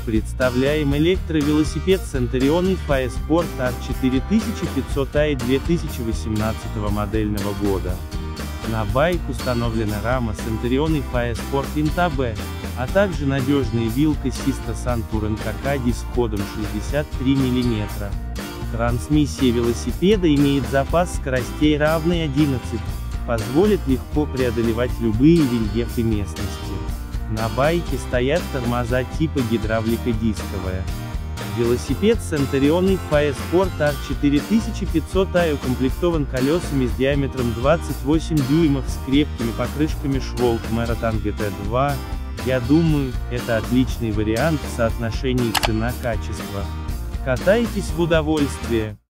Представляем электровелосипед Centurion FAE Sport R4500i 2018 модельного года. На байк установлена рама Centurion FAE Sport INTA-B, а также надежная вилка Sisto Santurin KK с ходом 63 мм. Трансмиссия велосипеда имеет запас скоростей равный 11, позволит легко преодолевать любые рельефы местности. На байке стоят тормоза типа гидравлика дисковая. Велосипед Centurion FAE Sport R4500i укомплектован колесами с диаметром 28 дюймов с крепкими покрышками Schwalbe Marathon GT2. Я думаю, это отличный вариант в соотношении цена-качество. Катайтесь в удовольствие!